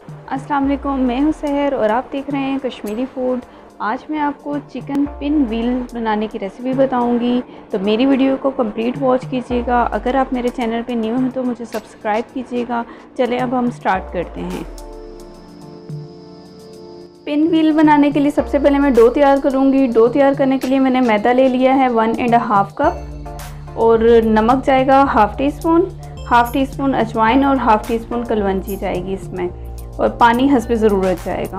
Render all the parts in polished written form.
अस्सलाम वालेकुम, मैं हूं सहर और आप देख रहे हैं कश्मीरी फूड। आज मैं आपको चिकन पिन व्हील बनाने की रेसिपी बताऊंगी, तो मेरी वीडियो को कंप्लीट वॉच कीजिएगा। अगर आप मेरे चैनल पे न्यू हैं तो मुझे सब्सक्राइब कीजिएगा। चलें अब हम स्टार्ट करते हैं। पिन व्हील बनाने के लिए सबसे पहले मैं डो तैयार करूँगी। डो तैयार करने के लिए मैंने मैदा ले लिया है 1.5 कप और नमक जाएगा हाफ़ टी स्पून अजवाइन और हाफ़ टी स्पून कलवंजी जाएगी इसमें, और पानी हस्बे ज़रूरत जाएगा।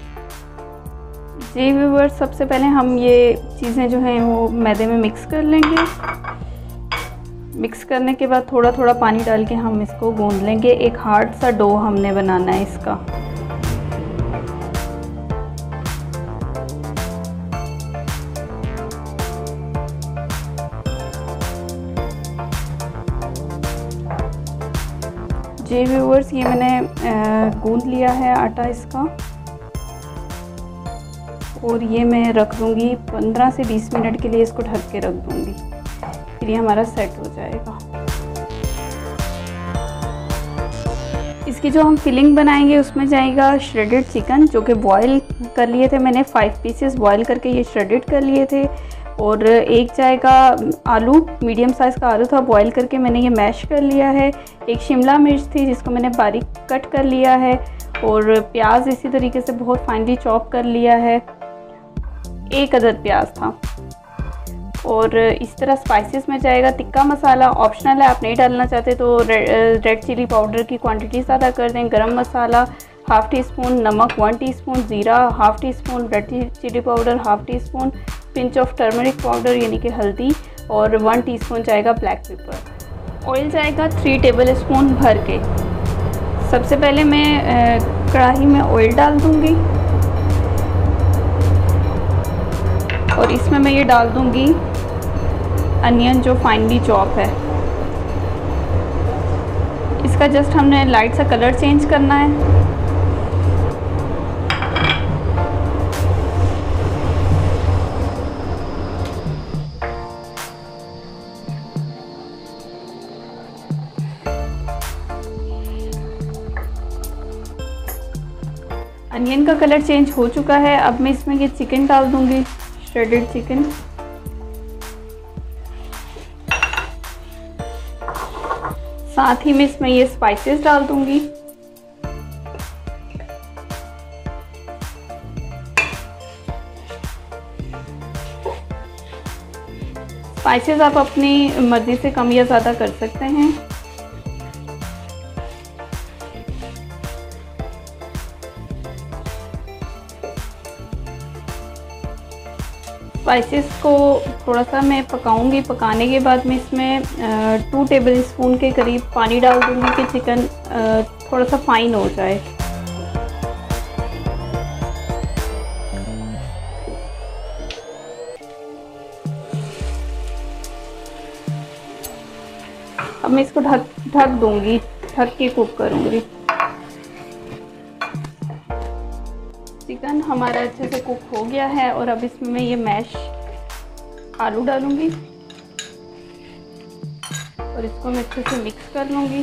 जी व्यूअर्स, सबसे पहले हम ये चीज़ें जो हैं वो मैदे में मिक्स कर लेंगे। मिक्स करने के बाद थोड़ा थोड़ा पानी डाल के हम इसको गूंद लेंगे। एक हार्ड सा डो हमने बनाना है इसका। जी व्यूअर्स, ये मैंने गूंद लिया है आटा इसका, और ये मैं रख दूँगी 15 से 20 मिनट के लिए। इसको ढक के रख दूँगी, फिर ये हमारा सेट हो जाएगा। इसकी जो हम फिलिंग बनाएंगे उसमें जाएगा श्रेडेड चिकन, जो कि बॉईल कर लिए थे मैंने। 5 पीसेस बॉईल करके ये श्रेडेड कर लिए थे। और एक जाएगा आलू, मीडियम साइज़ का आलू था, बॉईल करके मैंने ये मैश कर लिया है। एक शिमला मिर्च थी जिसको मैंने बारीक कट कर लिया है, और प्याज इसी तरीके से बहुत फाइनली चॉप कर लिया है। एक अदद प्याज था। और इस तरह स्पाइसेस में जाएगा टिक्का मसाला, ऑप्शनल है, आप नहीं डालना चाहते तो रेड चिली पाउडर की क्वांटिटी ज़्यादा कर दें। गरम मसाला हाफ़ टी स्पून, नमक 1 टीस्पून, ज़ीरा half teaspoon, red chili powder half teaspoon, pinch of turmeric powder यानी कि हल्दी, और 1 टीस्पून जाएगा ब्लैक पेपर। ऑयल जाएगा 3 टेबल स्पून भर के। सबसे पहले मैं कढ़ाई में ऑयल डाल दूँगी, और इसमें मैं ये डाल दूँगी अनियन जो फाइनली चॉप है। इसका जस्ट हमने लाइट सा कलर चेंज करना है। अनियन का कलर चेंज हो चुका है। अब मैं इसमें ये चिकन डाल दूंगी, श्रेडेड चिकन। साथ ही में इसमें ये स्पाइसेस डाल दूंगी। स्पाइसेस आप अपनी मर्जी से कम या ज़्यादा कर सकते हैं। स्पाइसेस को थोड़ा सा मैं पकाऊंगी। पकाने के बाद मैं इसमें 2 टेबल स्पून के करीब पानी डाल दूंगी कि चिकन थोड़ा सा फाइन हो जाए। अब मैं इसको ढक दूंगी, ढक के कुक करूंगी। चिकन हमारा अच्छे से कुक हो गया है, और अब इसमें मैं ये मैश आलू डालूंगी, और इसको मैं अच्छे से मिक्स कर लूँगी।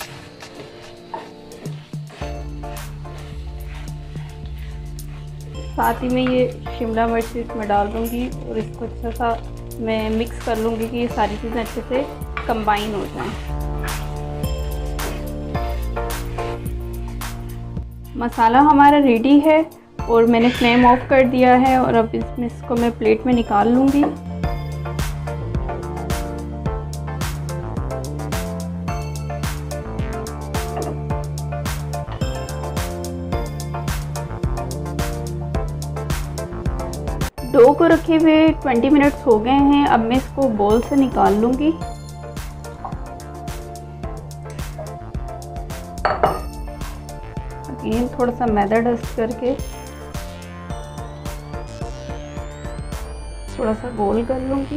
साथ ही में ये शिमला मिर्च इसमें डाल दूँगी, और इसको अच्छा सा मैं मिक्स कर लूँगी कि ये सारी चीज़ें अच्छे से कंबाइन हो जाएं। मसाला हमारा रेडी है, और मैंने फ्लेम ऑफ कर दिया है। और अब इसको मैं प्लेट में निकाल लूँगी। डो को रखे हुए 20 मिनट्स हो गए हैं। अब मैं इसको बोल से निकाल लूँगी। अगेन थोड़ा सा मैदा डस्ट करके थोड़ा सा गोल कर लूँगी।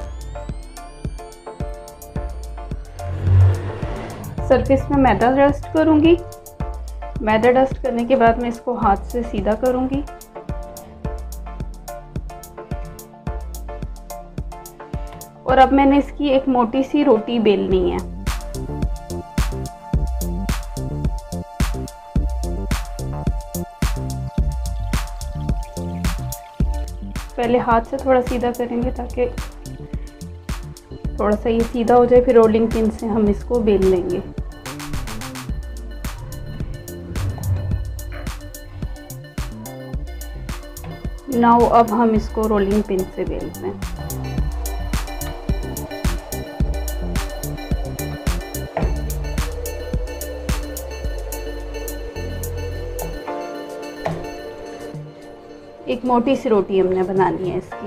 सरफेस में मैदा डस्ट करूँगी। मैदा डस्ट करने के बाद मैं इसको हाथ से सीधा करूँगी। और अब मैंने इसकी एक मोटी सी रोटी बेलनी है। पहले हाथ से थोड़ा सीधा करेंगे ताकि थोड़ा सा ये सीधा हो जाए, फिर रोलिंग पिन से हम इसको बेल लेंगे। नाउ अब हम इसको रोलिंग पिन से बेलते हैं। एक मोटी सी रोटी हमने बनानी है इसकी।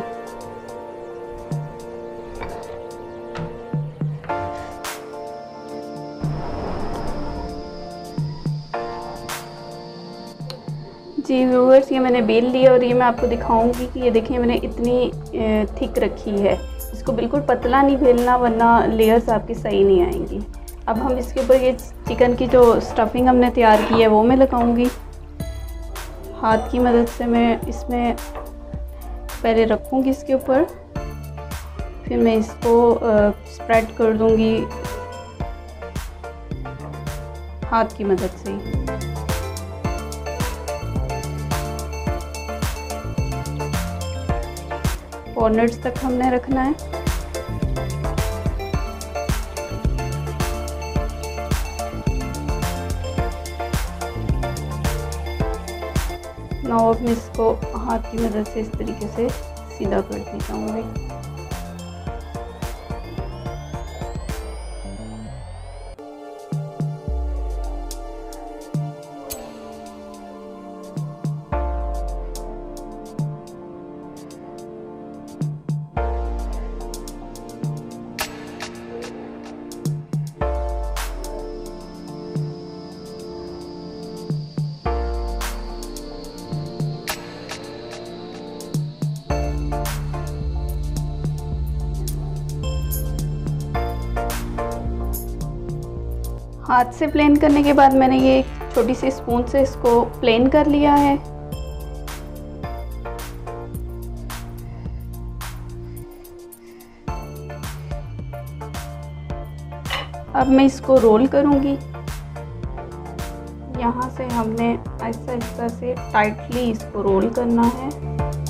जी व्यूअर्स, ये मैंने बेल लिया और ये मैं आपको दिखाऊंगी कि ये देखिए मैंने इतनी थिक रखी है। इसको बिल्कुल पतला नहीं बेलना वरना लेयर्स आपकी सही नहीं आएंगी। अब हम इसके ऊपर ये चिकन की जो स्टफिंग हमने तैयार की है वो मैं लगाऊंगी। हाथ की मदद से मैं इसमें पहले रखूंगी इसके ऊपर, फिर मैं इसको स्प्रेड कर दूंगी हाथ की मदद से ही। कॉर्नर्स तक हमने रखना है। नाउ अब मैं इसको हाथ की मदद से इस तरीके से सीधा करती जाऊंगी। हाथ से प्लेन करने के बाद मैंने ये छोटी सी स्पून से इसको प्लेन कर लिया है। अब मैं इसको रोल करूंगी। यहाँ से हमने आहिस्ता आहिस्ता से टाइटली इसको रोल करना है।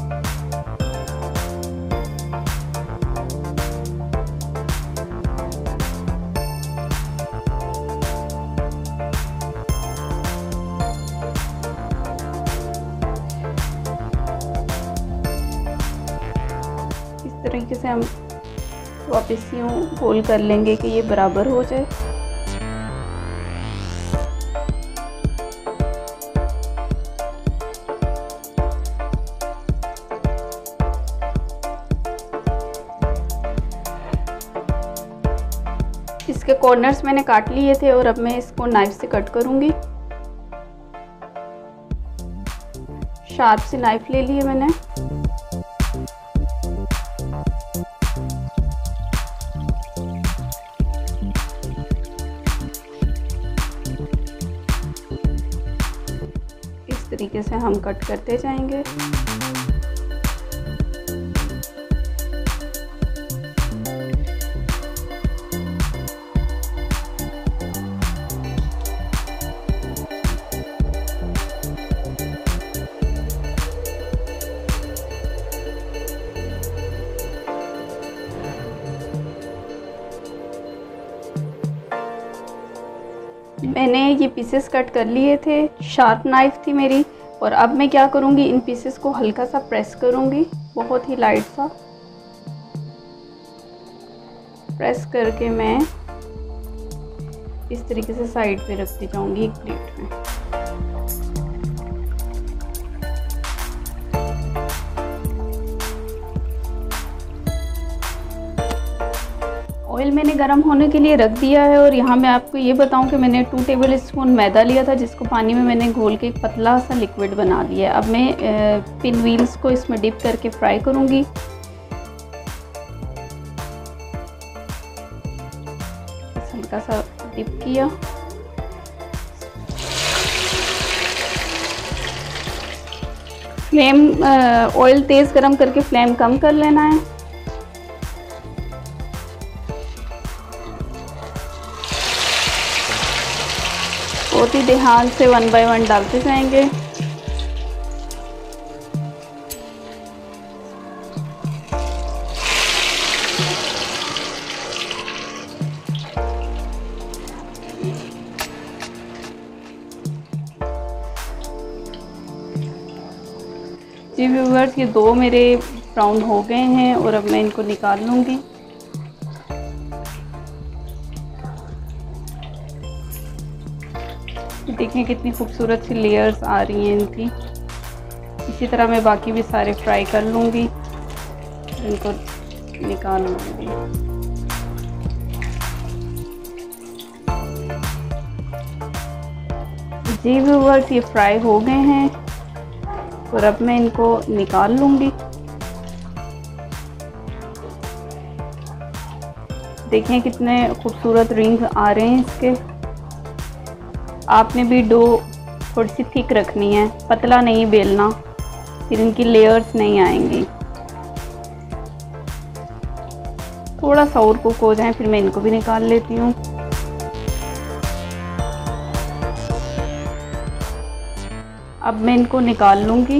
तरीके से हम वापस यूँ गोल कर लेंगे कि ये बराबर हो जाए। इसके कॉर्नर्स मैंने काट लिए थे और अब मैं इसको नाइफ से कट करूंगी। शार्प सी नाइफ ले ली है मैंने। इस तरीके से हम कट करते जाएंगे। मैंने ये पीसेस कट कर लिए थे, शार्प नाइफ थी मेरी। और अब मैं क्या करूँगी, इन पीसेस को हल्का सा प्रेस करूँगी, बहुत ही लाइट सा प्रेस करके मैं इस तरीके से साइड पे रखती जाऊँगी एक प्लेट में। ऑयल मैंने गरम होने के लिए रख दिया है और यहाँ मैं आपको ये बताऊँ कि मैंने 2 टेबल स्पून मैदा लिया था, जिसको पानी में मैंने घोल के एक पतला सा लिक्विड बना दिया है। अब मैं पिन व्हील्स को इसमें डिप करके फ्राई करूँगी। हल्का सा डिप किया, फ्लेम ऑयल तेज़ गरम करके फ्लेम कम कर लेना है। बहुत ही ध्यान से 1 बाय 1 डालते जाएंगे। जी व्यूअर्स, ये 2 मेरे ब्राउन हो गए हैं और अब मैं इनको निकाल लूँगी। देखिए कितनी खूबसूरत सी लेयर्स आ रही हैं इनकी। इसी तरह मैं बाकी भी सारे फ्राई कर लूँगी, इनको निकाल लूँगी। जी व्यूअर्स, ये फ्राई हो गए हैं और अब मैं इनको निकाल लूँगी। देखिए कितने खूबसूरत रिंग्स आ रहे हैं इसके। आपने भी डो थोड़ी सी थिक रखनी है, पतला नहीं बेलना, फिर इनकी लेयर्स नहीं आएंगी। थोड़ा सा और कुक हो जाए फिर मैं इनको भी निकाल लेती हूँ। अब मैं इनको निकाल लूँगी।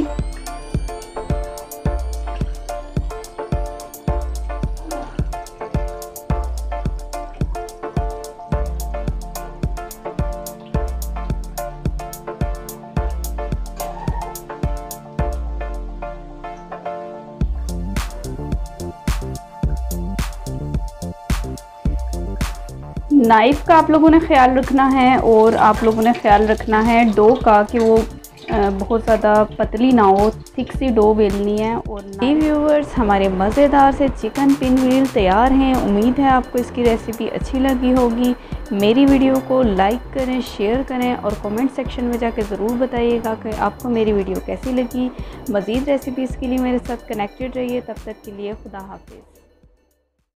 नाइफ़ का आप लोगों ने ख्याल रखना है और आप लोगों ने ख्याल रखना है डो का कि वो बहुत ज़्यादा पतली ना हो, थिक सी डो बेलनी है। और व्यूअर्स, हमारे मज़ेदार से चिकन पिन व्हील तैयार हैं। उम्मीद है आपको इसकी रेसिपी अच्छी लगी होगी। मेरी वीडियो को लाइक करें, शेयर करें और कमेंट सेक्शन में जाकर ज़रूर बताइएगा कि आपको मेरी वीडियो कैसी लगी। मज़ीद रेसिपीज़ के लिए मेरे साथ कनेक्टेड रहिए। तब तक के लिए खुदा हाफिज़।